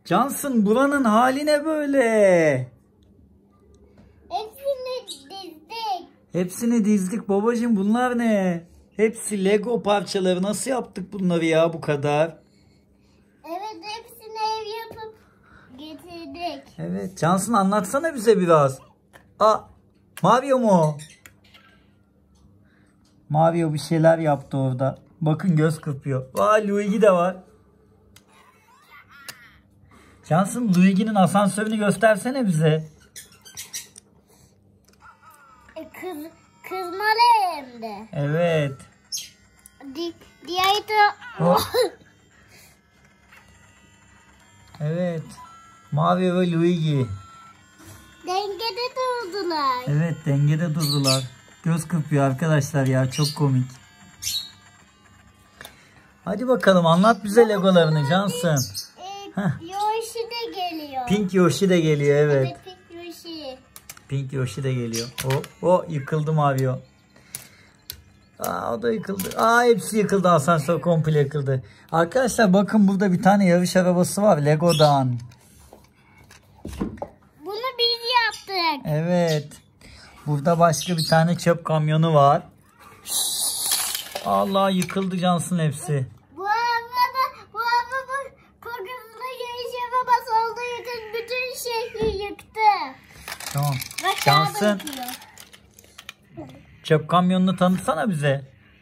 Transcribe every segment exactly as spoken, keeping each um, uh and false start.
Cansın, buranın hali ne böyle? Hepsini dizdik. Hepsini dizdik babacığım, bunlar ne? Hepsi Lego parçaları. Nasıl yaptık bunları ya bu kadar? Evet, hepsini ev yapıp getirdik. Evet Cansın, anlatsana bize biraz. Aa, Mario mu o? Mario bir şeyler yaptı orada. Bakın, göz kırpıyor. Aa, Luigi de var. Cansın, Luigi'nin asansörünü göstersene bize. E, kız, kızmalı hem de. Evet. Di, diğer de... Oh. Evet. Mario ve Luigi. Dengede durdular. Evet, dengede durdular. Göz kırpıyor arkadaşlar ya, çok komik. Hadi bakalım, anlat bize Legolarını Cansın. E, Yoshi de geliyor. Pink Yoshi de geliyor, evet. Evet, Pink Yoshi. Pink Yoshi de geliyor. O, o yıkıldı Mario. Aa, o da yıkıldı. Aa, hepsi yıkıldı, asansör komple yıkıldı. Arkadaşlar bakın, burada bir tane yarış arabası var Lego'dan. Bunu biz yaptık. Evet. Burada başka bir tane çöp kamyonu var. Allah, yıkıldı Cansın hepsi. Bu araba, bu araba kokusunda yarış arabası olduğu için bütün şehri yıktı. Tamam. Bak, Cansın, araba yıkıyor. çöp kamyonunu tanıtsana bize.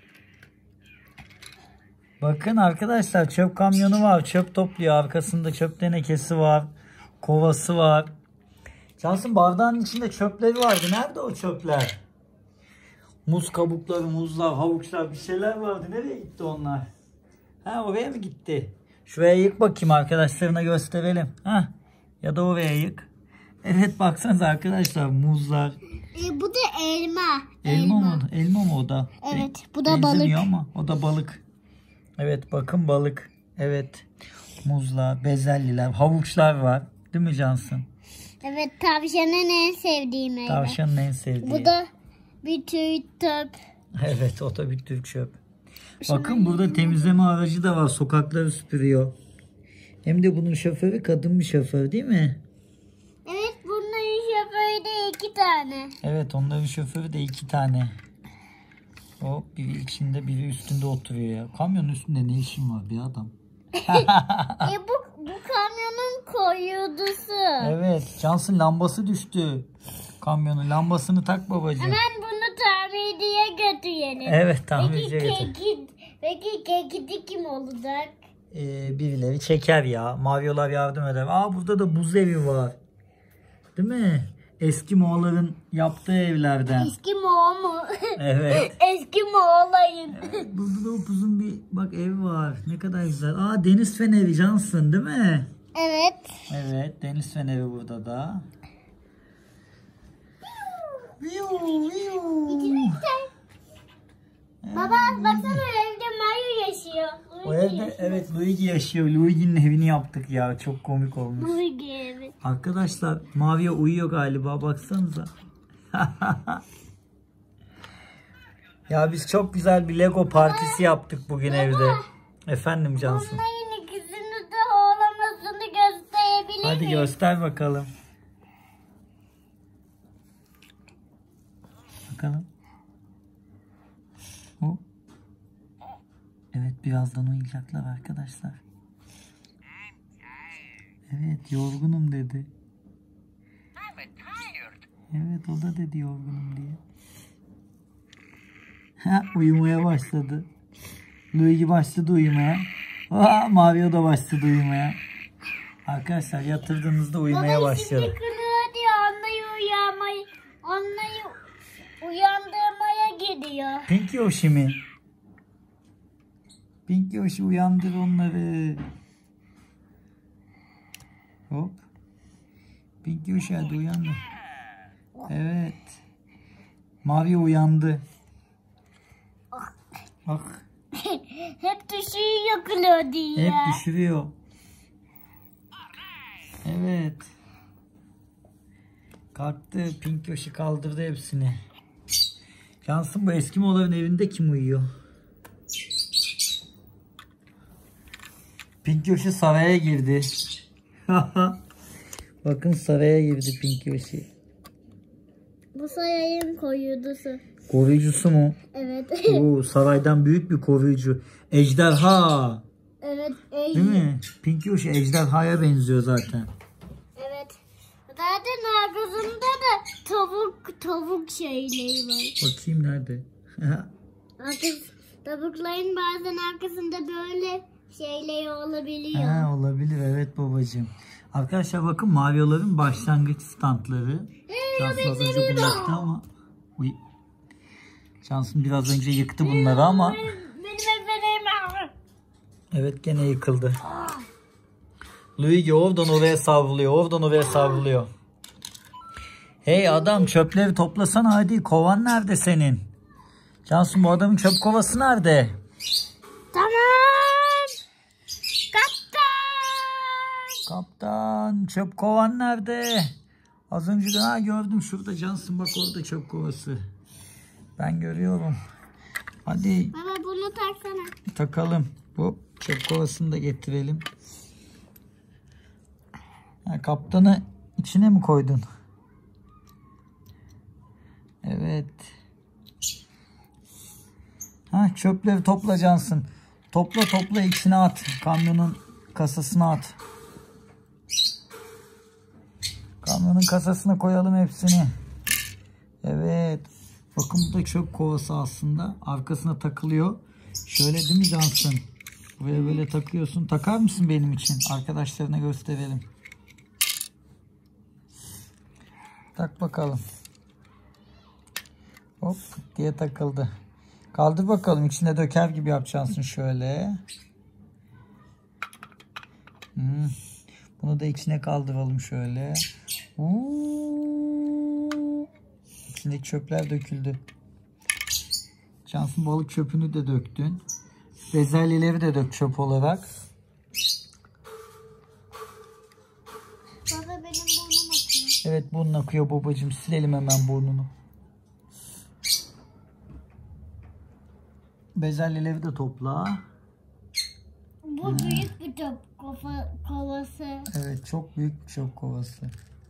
Bakın arkadaşlar, çöp kamyonu var. Çöp topluyor. Arkasında çöp tenekesi var. Kovası var. Cansın, bardağın içinde çöpleri vardı. Nerede o çöpler? Muz kabukları, muzlar, havuçlar, bir şeyler vardı. Nereye gitti onlar? Ha, oraya mı gitti? Şuraya yık bakayım, arkadaşlarına gösterelim. Ha, ya da oraya yık. Evet, baksanıza arkadaşlar, muzlar. E, bu da elma. Elma mı? Elma mı o da? Evet, bu da Benzemiyor balık. ama o da balık. Evet, bakın balık. Evet. Muzlar, bezelliler, havuçlar var. Değil mi Cansın? Evet, tavşanın en sevdiği meyve. Tavşanın en sevdiği. Bu da bir tür töp. Evet, o da bir tür çöp. Bakın, burada temizleme aracı da var. Sokakları süpürüyor. Hem de bunun şoförü kadın bir şoför, değil mi? Evet, bunların şoförü de iki tane. Evet, onların şoförü de iki tane. O biri içinde, biri üstünde oturuyor ya. Kamyonun üstünde ne işin var bir adam? e bu, bu kamyonun koyucusu. Evet, Cansın, lambası düştü. Kamyonun lambasını tak babacığım. Hemen bunu tamirciye götürelim. Evet, tamirciye Peki götür. keki, peki kekidi kim olacak? Ee, birileri çeker ya. Mario'lar yardım eder. Aa, burada da buz evi var. Değil mi? Eski Moğolların yaptığı evlerden. Eski Moğol mu? Evet. Eski Moğolayın. Evet, burada da upuzun bir bak ev var. Ne kadar güzel. Aa, deniz feneri Cansın, değil mi? Evet. Evet, deniz feneri burada da. Viu, viu. Baba baksana, evde Mario yaşıyor. O evde evet Luigi yaşıyor. Luigi'nin evini yaptık ya. Çok komik olmuş. Luigi evi. Arkadaşlar, Mario uyuyor galiba. Baksanıza. Ya biz çok güzel bir Lego partisi yaptık bugün evde. Efendim Cansın. Onların ikisini de ağlamasını gösterebilir Hadi miyim? göster bakalım. Bakalım. O. Evet, birazdan uyuyacaklar arkadaşlar. Evet, yorgunum dedi. Evet, o da dedi yorgunum diye. Ha, uyumaya başladı. Luigi başladı uyumaya. Aa, Mario da başladı uyumaya. Arkadaşlar, yatırdığınızda uyumaya Baba başlıyor. şimdi kırıyor diyor, onları uyanmayı, onları uyandırmaya gidiyor. Pink Yoshi mi? Pink Yoshi, uyandır onları. Hop. Pink Yoshi, hadi uyandır. Evet. Mario uyandı. Bak. Hep düşüyor Claudia. Hep düşürüyor. Evet. Kalktı. Pink Yoshi kaldırdı hepsini. Cansın, bu eski Moğolların evinde kim uyuyor? Pink Yoshi saraya girdi. Bakın saraya girdi Pinky Yoshi. Bu sarayın koruyucusu. Koruyucusu mu? Evet. Oo, saraydan büyük bir koruyucu. Ejderha. Evet. Ej Değil mi? Pinky Yoshi ejderhaya benziyor zaten. Evet. Zaten arkasında da tavuk tavuk şeyleri var. Bakayım nerede? Arkası, tavukların bazen arkasında böyle şeyleri olabiliyor. Ha, olabilir evet babacığım. Arkadaşlar bakın Mario'ların başlangıç standları. Cansın az önce bunu yıktı ama. Uy. Cansın biraz önce yıktı bunları ama. Benim efendim. Evet gene yıkıldı. Luigi oradan oraya savruluyor. Oradan oraya savruluyor. Hey adam çöpleri toplasana hadi. Kovan nerede senin? Cansın bu adamın çöp kovası nerede? Tamam. Kaptan. Kaptan çöp kovan nerede? Az önce daha gördüm şurada Cansın bak orada çöp kovası. Ben görüyorum. Hadi. Baba bunu taksana. Takalım. Hop çöp kovasını da getirelim. Ha, kaptanı içine mi koydun? Evet. Ha, çöpleri topla Cansın. Topla topla içine at. Kamyonun kasasına at. Kamyonun kasasına koyalım hepsini. Evet. Bakın bu da çöp kovası aslında. Arkasına takılıyor. Şöyle değil mi Cansın? Buraya böyle takıyorsun. Takar mısın benim için? Arkadaşlarına gösterelim. Tak bakalım. Hop diye takıldı. Kaldır bakalım. İçine döker gibi yapacaksın şöyle. Hmm. Bunu da içine kaldıralım şöyle. Uuu. İçindeki çöpler döküldü. Cansın balık çöpünü de döktün. Bezelyeleri de dök çöp olarak. Baba benim burnum akıyor. Evet burnun akıyor babacığım. Silelim hemen burnunu. Bezelyeleri de topla. Bu hmm. büyük bir çöp kova, kovası. Evet çok büyük bir çöp kovası.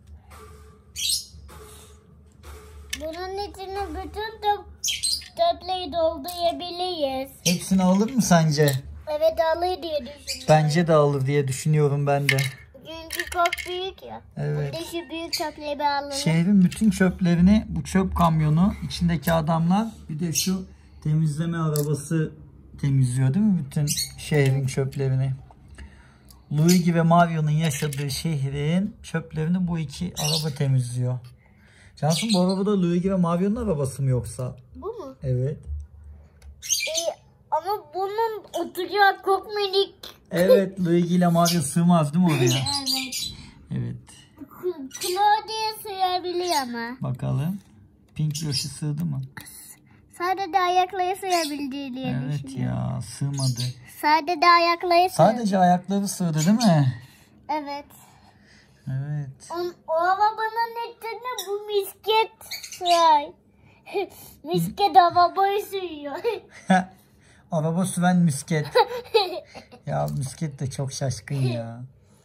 Bunun içine bütün çöp, çöpleri doldurabiliriz. Hepsini alır mı sence? Evet alır diye düşünüyorum. Bence de alır diye düşünüyorum ben de. Çünkü çok büyük ya. Evet. Burada şu büyük çöpleri bir alalım. Şehrin bütün çöplerini bu çöp kamyonu içindeki adamlar bir de şu temizleme arabası temizliyor değil mi? Bütün şehrin çöplerini. Luigi ve Mario'nun yaşadığı şehrin çöplerini bu iki araba temizliyor. Cansın bu arabada Luigi ve Mario'nun arabası mı yoksa? Bu mu? Evet. Ee, ama bunun oturuyor çok minik. Evet Luigi ile Mario sığmaz değil mi oraya? Evet. Evet. Claudia sığabiliyor ama. Bakalım. Pinky Yoshi sığdı mı? Sadece ayakları sığabildiği diye Evet düşünüyorum. ya sığmadı. Sadece ayakları sığ. Sadece ayakları sığdı değil mi? Evet. Evet. O, o arabanın içinde bu misket sığar. Misket arabayı sürüyor. Araba süren misket. Ya misket de çok şaşkın ya.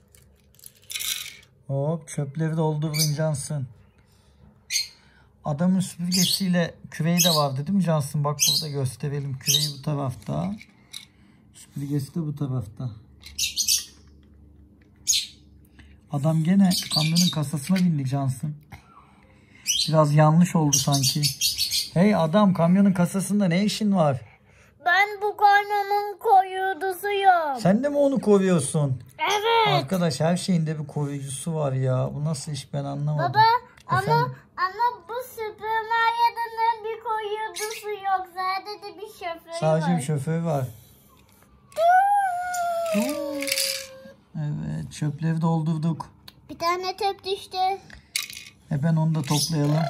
Hop çöpleri doldurdun Cansın. Adamın süpürgesiyle küreği de vardı değil mi Cansın? Bak burada gösterelim. Küreği bu tarafta. Süpürgesi de bu tarafta. Adam gene kamyonun kasasına bindi Cansın. Biraz yanlış oldu sanki. Hey adam kamyonun kasasında ne işin var? Ben bu kamyonun koruyucusuyum. Sen de mi onu koruyorsun? Evet. Arkadaş her şeyinde bir koruyucusu var ya. Bu nasıl iş ben anlamadım. Baba Efendim? ama ama bu Super Mario'nun bir koruyucusu yok. Sadece bir şoförü Sadece var. bir şoför var. Evet çöpleri doldurduk. Bir tane çöp düştü. Hemen onu da toplayalım.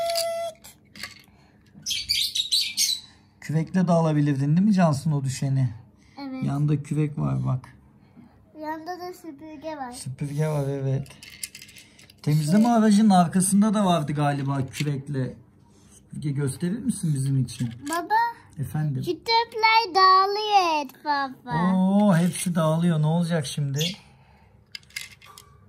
Kürekle de alabilirdin değil mi Cansın o düşeni? Evet. Yanında kürek var bak. Yanında da süpürge var. Süpürge var evet. Temizleme aracının arkasında da vardı galiba kürekle. Süpürge gösterir misin bizim için? Baba. Efendim? Şu çöpler dağılıyor etrafa. Oo hepsi dağılıyor. Ne olacak şimdi?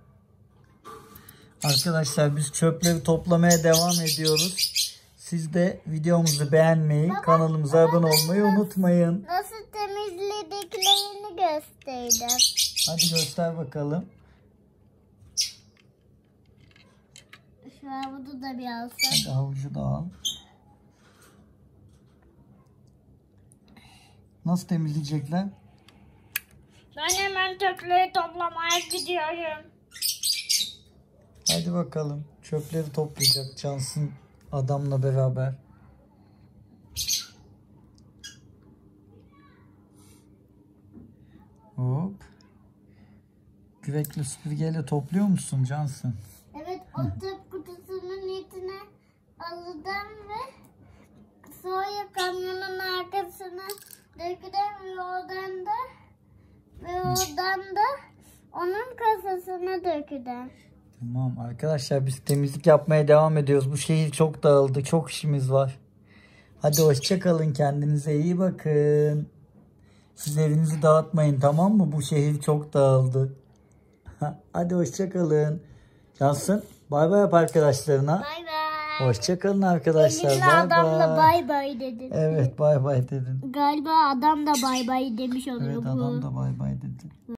Arkadaşlar biz çöpleri toplamaya devam ediyoruz. Siz de videomuzu beğenmeyi, Baba, kanalımıza baba, abone olmayı nasıl- unutmayın. Nasıl temizlediklerini gösterdim. Hadi göster bakalım. Şu havuzu da bir alsam. Hadi havucu da al. Nasıl temizleyecekler? Ben hemen çöpleri toplamaya gidiyorum. Hadi bakalım. Çöpleri toplayacak Cansın adamla beraber. Hop. Kürekle süpürgeyle topluyor musun Cansın? Evet, o çöp kutusunun niyetine aldım ve sonra kamyonun arkasına dökülen ve oradan da ve oradan da onun kasasına dökülen. Tamam arkadaşlar biz temizlik yapmaya devam ediyoruz. Bu şehir çok dağıldı. Çok işimiz var. Hadi hoşça kalın. Kendinize iyi bakın. Siz evinizi dağıtmayın, tamam mı? Bu şehir çok dağıldı. Hadi hoşça kalın. Cansın bay bay yap arkadaşlarına. Bay bay. Hoşça kalın arkadaşlar. Elinle Bay adamla bay. bay bay dedin. Evet bay bay dedin. Galiba adam da bay bay demiş oluyor Evet bu. adam da bay bay dedi.